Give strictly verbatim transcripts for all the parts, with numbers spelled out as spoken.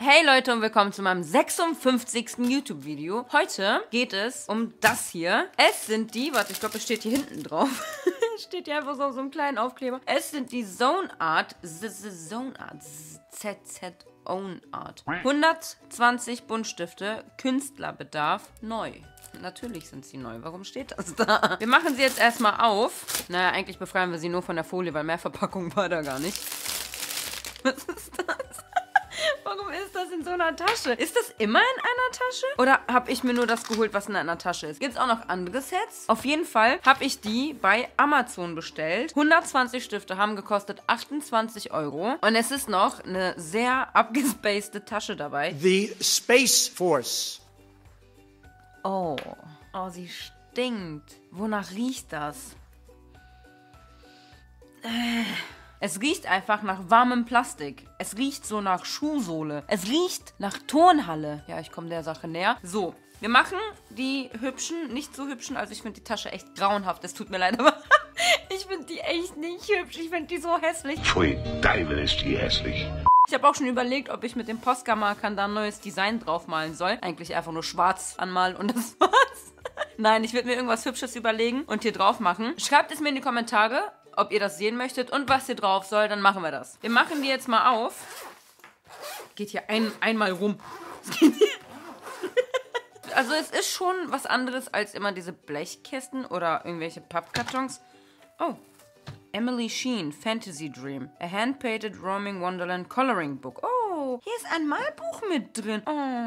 Hey Leute und willkommen zu meinem sechsundfünfzigsten YouTube-Video. Heute geht es um das hier. Es sind die, warte, ich glaube, es steht hier hinten drauf. Steht hier einfach so auf so einem kleinen Aufkleber. Es sind die Zone Art, Zone Art, Z Z Own Art. hundertzwanzig Buntstifte, Künstlerbedarf, neu. Natürlich sind sie neu. Warum steht das da? Wir machen sie jetzt erstmal auf. Naja, eigentlich befreien wir sie nur von der Folie, weil mehr Verpackung war da gar nicht. Was ist das? Warum ist das in so einer Tasche? Ist das immer in einer Tasche? Oder habe ich mir nur das geholt, was in einer Tasche ist? Gibt es auch noch andere Sets? Auf jeden Fall habe ich die bei Amazon bestellt. hundertzwanzig Stifte haben gekostet achtundzwanzig Euro. Und es ist noch eine sehr abgespacede Tasche dabei. The Space Force. Oh. Oh, sie stinkt. Wonach riecht das? Äh... Es riecht einfach nach warmem Plastik. Es riecht so nach Schuhsohle. Es riecht nach Turnhalle. Ja, ich komme der Sache näher. So, wir machen die hübschen, nicht so hübschen. Also ich finde die Tasche echt grauenhaft. Es tut mir leid, aber ich finde die echt nicht hübsch. Ich finde die so hässlich. Pfui, Teufel ist die hässlich. Ich habe auch schon überlegt, ob ich mit dem Posca-Markern da ein neues Design draufmalen soll. Eigentlich einfach nur schwarz anmalen und das war's. Nein, ich würde mir irgendwas Hübsches überlegen und hier drauf machen. Schreibt es mir in die Kommentare, ob ihr das sehen möchtet und was hier drauf soll, dann machen wir das. Wir machen die jetzt mal auf. Geht hier ein, einmal rum. Also es ist schon was anderes als immer diese Blechkästen oder irgendwelche Pappkartons. Oh. Emily Sheen, Fantasy Dream. A hand-painted Roaming Wonderland Coloring Book. Oh, hier ist ein Malbuch mit drin.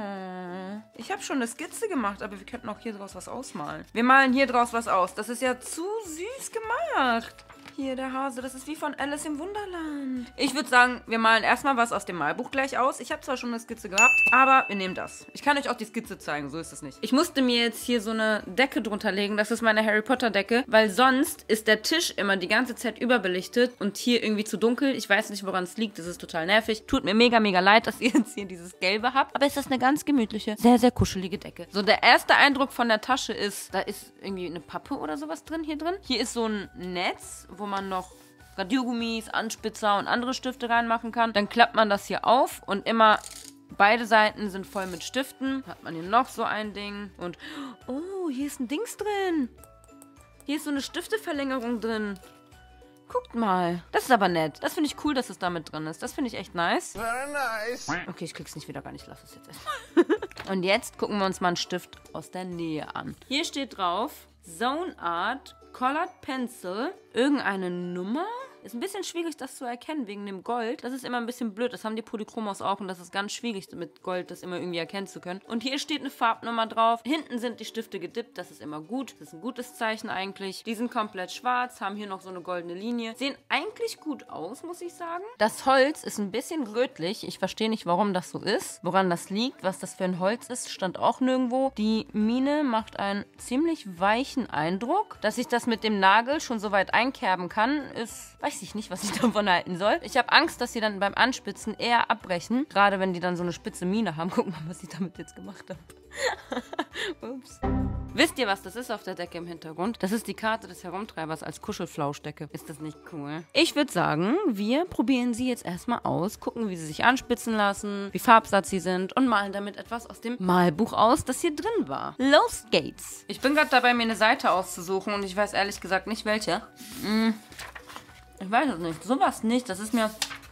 Oh, ich habe schon eine Skizze gemacht, aber wir könnten auch hier draus was ausmalen. Wir malen hier draus was aus. Das ist ja zu süß gemacht. Hier, der Hase, das ist wie von Alice im Wunderland. Ich würde sagen, wir malen erstmal was aus dem Malbuch gleich aus. Ich habe zwar schon eine Skizze gehabt, aber wir nehmen das. Ich kann euch auch die Skizze zeigen, so ist es nicht. Ich musste mir jetzt hier so eine Decke drunter legen. Das ist meine Harry Potter Decke, weil sonst ist der Tisch immer die ganze Zeit überbelichtet und hier irgendwie zu dunkel. Ich weiß nicht, woran es liegt. Das ist total nervig. Tut mir mega, mega leid, dass ihr jetzt hier dieses Gelbe habt. Aber es ist eine ganz gemütliche, sehr, sehr kuschelige Decke. So, der erste Eindruck von der Tasche ist, da ist irgendwie eine Pappe oder sowas drin hier drin. Hier ist so ein Netz, wo man noch Radiergummis, Anspitzer und andere Stifte reinmachen kann. Dann klappt man das hier auf und immer beide Seiten sind voll mit Stiften. Hat man hier noch so ein Ding und oh, hier ist ein Dings drin. Hier ist so eine Stifteverlängerung drin. Guckt mal. Das ist aber nett. Das finde ich cool, dass es da mit drin ist. Das finde ich echt nice. Very nice. Okay, ich krieg's nicht wieder rein. Ich lasse es jetzt erstmal. Und jetzt gucken wir uns mal einen Stift aus der Nähe an. Hier steht drauf Zone Art Colored Pencil. Irgendeine Nummer? Ist ein bisschen schwierig, das zu erkennen, wegen dem Gold. Das ist immer ein bisschen blöd. Das haben die Polychromos auch und das ist ganz schwierig, mit Gold das immer irgendwie erkennen zu können. Und hier steht eine Farbnummer drauf. Hinten sind die Stifte gedippt. Das ist immer gut. Das ist ein gutes Zeichen eigentlich. Die sind komplett schwarz, haben hier noch so eine goldene Linie. Sehen eigentlich gut aus, muss ich sagen. Das Holz ist ein bisschen rötlich. Ich verstehe nicht, warum das so ist. Woran das liegt, was das für ein Holz ist, stand auch nirgendwo. Die Mine macht einen ziemlich weichen Eindruck. Dass ich das mit dem Nagel schon so weit einkerben kann, ist... weiß ich nicht, was ich davon halten soll. Ich habe Angst, dass sie dann beim Anspitzen eher abbrechen. Gerade wenn die dann so eine spitze Mine haben. Guck mal, was ich damit jetzt gemacht habe. Ups. Wisst ihr, was das ist auf der Decke im Hintergrund? Das ist die Karte des Herumtreibers als Kuschelflauschdecke. Ist das nicht cool? Ich würde sagen, wir probieren sie jetzt erstmal aus, gucken, wie sie sich anspitzen lassen, wie farbsatt sie sind und malen damit etwas aus dem Malbuch aus, das hier drin war. Los geht's! Ich bin gerade dabei, mir eine Seite auszusuchen und ich weiß ehrlich gesagt nicht, welche. Hm. Ich weiß es nicht. Sowas nicht. Das ist mir...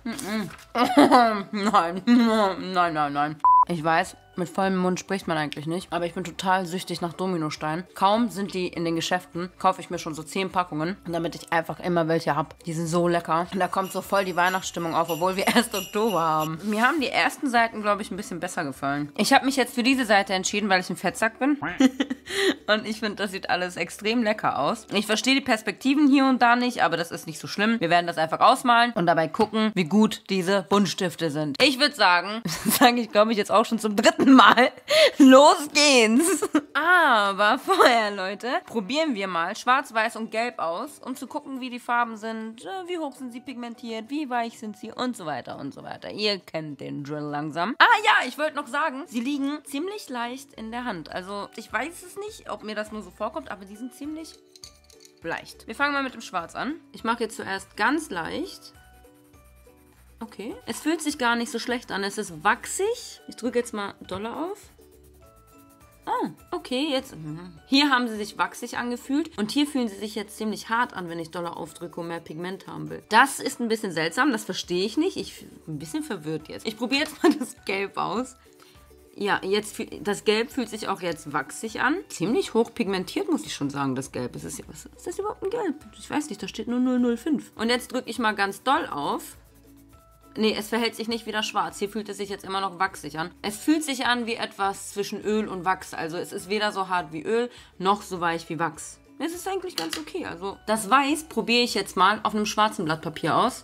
Nein. Nein, nein, nein. Ich weiß, mit vollem Mund spricht man eigentlich nicht. Aber ich bin total süchtig nach Dominosteinen. Kaum sind die in den Geschäften, kaufe ich mir schon so zehn Packungen. Damit ich einfach immer welche habe. Die sind so lecker. Und da kommt so voll die Weihnachtsstimmung auf, obwohl wir erst Oktober haben. Mir haben die ersten Seiten, glaube ich, ein bisschen besser gefallen. Ich habe mich jetzt für diese Seite entschieden, weil ich ein Fettsack bin. Und ich finde, das sieht alles extrem lecker aus. Ich verstehe die Perspektiven hier und da nicht, aber das ist nicht so schlimm. Wir werden das einfach ausmalen und dabei gucken, wie gut diese Buntstifte sind. Ich würde sagen, das sage ich, glaube ich, jetzt auch schon zum dritten Mal. Los geht's! Aber vorher, Leute, probieren wir mal Schwarz, Weiß und Gelb aus, um zu gucken, wie die Farben sind, wie hoch sind sie pigmentiert, wie weich sind sie und so weiter und so weiter. Ihr kennt den Drill langsam. Ah ja, ich wollte noch sagen, sie liegen ziemlich leicht in der Hand. Also ich weiß es nicht, ob mir das nur so vorkommt, aber die sind ziemlich leicht. Wir fangen mal mit dem Schwarz an. Ich mache jetzt zuerst ganz leicht. Okay. Es fühlt sich gar nicht so schlecht an. Es ist wachsig. Ich drücke jetzt mal doller auf. Oh, okay, jetzt. Hier haben sie sich wachsig angefühlt und hier fühlen sie sich jetzt ziemlich hart an, wenn ich doller aufdrücke und mehr Pigment haben will. Das ist ein bisschen seltsam, das verstehe ich nicht. Ich bin ein bisschen verwirrt jetzt. Ich probiere jetzt mal das Gelb aus. Ja, jetzt das Gelb fühlt sich auch jetzt wachsig an. Ziemlich hoch pigmentiert, muss ich schon sagen, das Gelb. Es ist, was ist das überhaupt ein Gelb? Ich weiß nicht, da steht nur null null fünf. Und jetzt drücke ich mal ganz doll auf. Nee, es verhält sich nicht wieder schwarz. Hier fühlt es sich jetzt immer noch wachsig an. Es fühlt sich an wie etwas zwischen Öl und Wachs. Also es ist weder so hart wie Öl, noch so weich wie Wachs. Es ist eigentlich ganz okay. Also das Weiß probiere ich jetzt mal auf einem schwarzen Blatt Papier aus.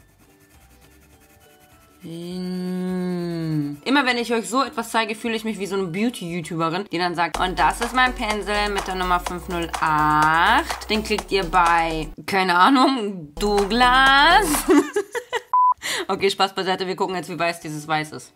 Immer wenn ich euch so etwas zeige, fühle ich mich wie so eine Beauty-YouTuberin, die dann sagt, und das ist mein Pinsel mit der Nummer fünf null acht. Den kriegt ihr bei, keine Ahnung, Douglas. Okay, Spaß beiseite, wir gucken jetzt, wie weiß dieses Weiß ist.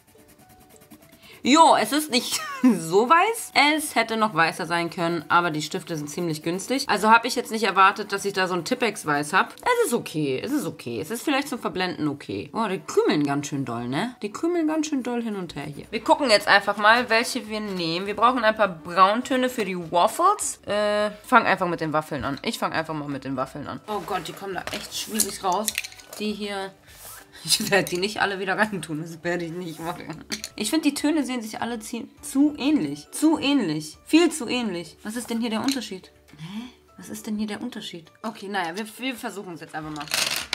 Jo, es ist nicht so weiß. Es hätte noch weißer sein können, aber die Stifte sind ziemlich günstig. Also habe ich jetzt nicht erwartet, dass ich da so ein Tippex-Weiß habe. Es ist okay, es ist okay. Es ist vielleicht zum Verblenden okay. Oh, die krümeln ganz schön doll, ne? Die krümeln ganz schön doll hin und her hier. Wir gucken jetzt einfach mal, welche wir nehmen. Wir brauchen ein paar Brauntöne für die Waffles. Äh, fang einfach mit den Waffeln an. Ich fange einfach mal mit den Waffeln an. Oh Gott, die kommen da echt schwierig raus. Die hier... Ich werde die nicht alle wieder reintun, das werde ich nicht machen. Ich finde, die Töne sehen sich alle zu ähnlich. Zu ähnlich. Viel zu ähnlich. Was ist denn hier der Unterschied? Hä? Was ist denn hier der Unterschied? Okay, naja, wir, wir versuchen es jetzt einfach mal.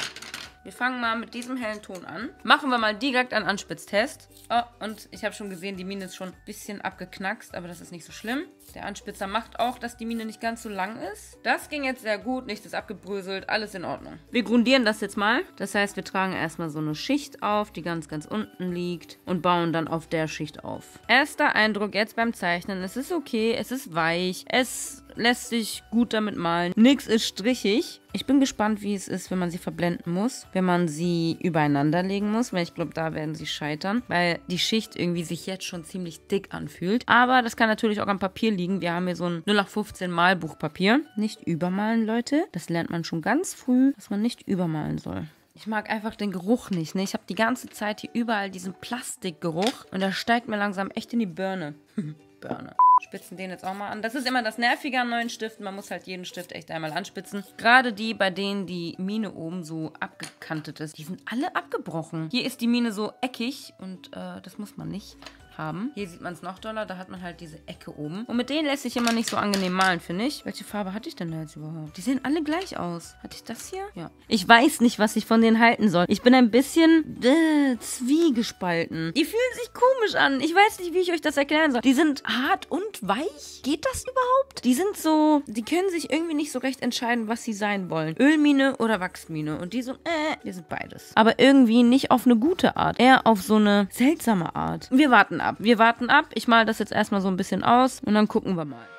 Wir fangen mal mit diesem hellen Ton an. Machen wir mal direkt einen Anspitztest. Oh, und ich habe schon gesehen, die Mine ist schon ein bisschen abgeknackst, aber das ist nicht so schlimm. Der Anspitzer macht auch, dass die Mine nicht ganz so lang ist. Das ging jetzt sehr gut, nichts ist abgebröselt, alles in Ordnung. Wir grundieren das jetzt mal. Das heißt, wir tragen erstmal so eine Schicht auf, die ganz, ganz unten liegt und bauen dann auf der Schicht auf. Erster Eindruck jetzt beim Zeichnen, es ist okay, es ist weich, es lässt sich gut damit malen. Nix ist strichig. Ich bin gespannt, wie es ist, wenn man sie verblenden muss, wenn man sie übereinander legen muss, weil ich glaube, da werden sie scheitern, weil die Schicht irgendwie sich jetzt schon ziemlich dick anfühlt. Aber das kann natürlich auch am Papier liegen. Wir haben hier so ein null acht fünfzehn Malbuchpapier. Nicht übermalen, Leute. Das lernt man schon ganz früh, dass man nicht übermalen soll. Ich mag einfach den Geruch nicht, ne? Ich habe die ganze Zeit hier überall diesen Plastikgeruch und der steigt mir langsam echt in die Birne. Birne. Spitzen den jetzt auch mal an. Das ist immer das Nervige an neuen Stiften. Man muss halt jeden Stift echt einmal anspitzen. Gerade die, bei denen die Mine oben so abgekantet ist, die sind alle abgebrochen. Hier ist die Mine so eckig und äh, das muss man nicht haben. Hier sieht man es noch doller, da hat man halt diese Ecke oben. Und mit denen lässt sich immer nicht so angenehm malen, finde ich. Welche Farbe hatte ich denn da jetzt überhaupt? Die sehen alle gleich aus. Hatte ich das hier? Ja. Ich weiß nicht, was ich von denen halten soll. Ich bin ein bisschen äh, zwiegespalten. Die fühlen sich komisch an. Ich weiß nicht, wie ich euch das erklären soll. Die sind hart und weich. Geht das überhaupt? Die sind so, die können sich irgendwie nicht so recht entscheiden, was sie sein wollen. Ölmine oder Wachsmine. Und die so, äh, die sind beides. Aber irgendwie nicht auf eine gute Art. Eher auf so eine seltsame Art. Wir warten ab. Wir warten ab. Ich male das jetzt erstmal so ein bisschen aus und dann gucken wir mal.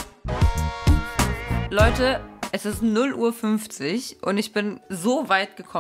Leute, es ist null Uhr fünfzig und ich bin so weit gekommen.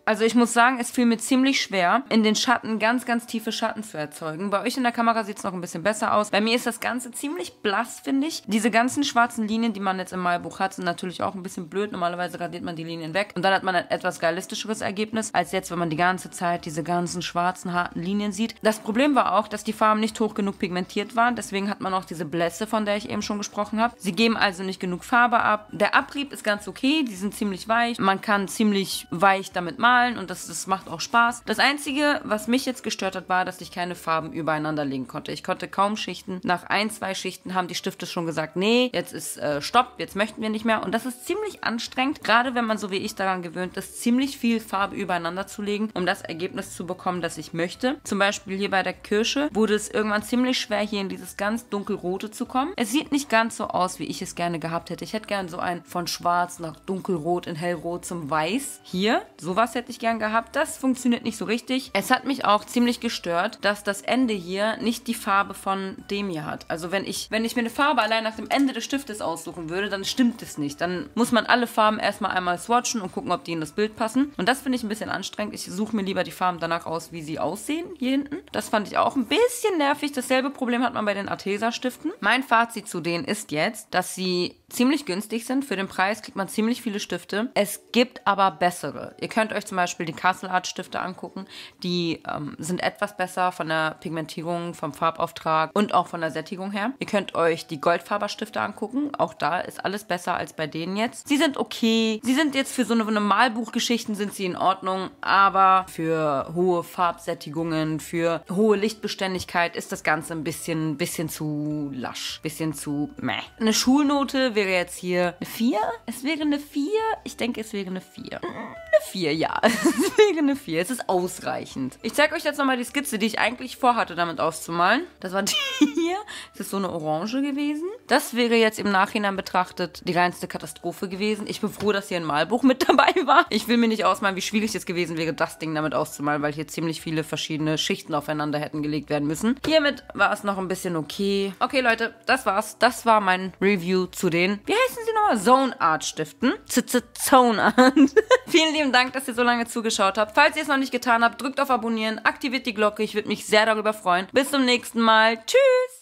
Also ich muss sagen, es fiel mir ziemlich schwer, in den Schatten ganz, ganz tiefe Schatten zu erzeugen. Bei euch in der Kamera sieht es noch ein bisschen besser aus. Bei mir ist das Ganze ziemlich blass, finde ich. Diese ganzen schwarzen Linien, die man jetzt im Malbuch hat, sind natürlich auch ein bisschen blöd. Normalerweise radiert man die Linien weg und dann hat man ein etwas realistischeres Ergebnis, als jetzt, wenn man die ganze Zeit diese ganzen schwarzen, harten Linien sieht. Das Problem war auch, dass die Farben nicht hoch genug pigmentiert waren. Deswegen hat man auch diese Blässe, von der ich eben schon gesprochen habe. Sie geben also nicht genug Farbe ab. Der Abrieb ist ganz okay. Die sind ziemlich weich. Man kann ziemlich weich damit malen und das, das macht auch Spaß. Das Einzige, was mich jetzt gestört hat, war, dass ich keine Farben übereinander legen konnte. Ich konnte kaum Schichten. Nach ein, zwei Schichten haben die Stifte schon gesagt, nee, jetzt ist äh, Stopp, jetzt möchten wir nicht mehr. Und das ist ziemlich anstrengend, gerade wenn man so wie ich daran gewöhnt ist, ziemlich viel Farbe übereinander zu legen, um das Ergebnis zu bekommen, das ich möchte. Zum Beispiel hier bei der Kirsche wurde es irgendwann ziemlich schwer, hier in dieses ganz dunkelrote zu kommen. Es sieht nicht ganz so aus, wie ich es gerne gehabt hätte. Ich hätte gern so ein von schwarz nach dunkelrot in hellrot zum weiß. Hier, sowas hätte ich gern gehabt. Das funktioniert nicht so richtig. Es hat mich auch ziemlich gestört, dass das Ende hier nicht die Farbe von dem hier hat. Also wenn ich, wenn ich mir eine Farbe allein nach dem Ende des Stiftes aussuchen würde, dann stimmt es nicht. Dann muss man alle Farben erstmal einmal swatchen und gucken, ob die in das Bild passen. Und das finde ich ein bisschen anstrengend. Ich suche mir lieber die Farben danach aus, wie sie aussehen hier hinten. Das fand ich auch ein bisschen nervig. Dasselbe Problem hat man bei den Arteza-Stiften. Mein Fazit zu denen ist jetzt, dass sie ziemlich günstig sind. Für den Preis kriegt man ziemlich viele Stifte. Es gibt aber bessere. Ihr könnt euch zum Beispiel die Castle Art Stifte angucken. Die ähm, sind etwas besser von der Pigmentierung, vom Farbauftrag und auch von der Sättigung her. Ihr könnt euch die Goldfarber Stifte angucken. Auch da ist alles besser als bei denen jetzt. Sie sind okay. Sie sind jetzt für so eine, eine Malbuchgeschichten sind sie in Ordnung, aber für hohe Farbsättigungen, für hohe Lichtbeständigkeit ist das Ganze ein bisschen, bisschen zu lasch, bisschen zu meh. Eine Schulnote wäre jetzt hier eine vier. Es wäre eine vier. Ich denke, es wäre eine vier. Eine vier, ja. Es wäre eine vier. Es ist ausreichend. Ich zeige euch jetzt nochmal die Skizze, die ich eigentlich vorhatte, damit auszumalen. Das war die hier. Das ist so eine Orange gewesen. Das wäre jetzt im Nachhinein betrachtet die reinste Katastrophe gewesen. Ich bin froh, dass hier ein Malbuch mit dabei war. Ich will mir nicht ausmalen, wie schwierig es gewesen wäre, das Ding damit auszumalen, weil hier ziemlich viele verschiedene Schichten aufeinander hätten gelegt werden müssen. Hiermit war es noch ein bisschen okay. Okay, Leute, das war's. Das war mein Review zu den, wie heißen sie nochmal? Zone Art Stiften. Zone Art. Vielen lieben Dank, dass ihr so lange zugeschaut habt. Falls ihr es noch nicht getan habt, drückt auf Abonnieren, aktiviert die Glocke. Ich würde mich sehr darüber freuen. Bis zum nächsten Mal. Tschüss!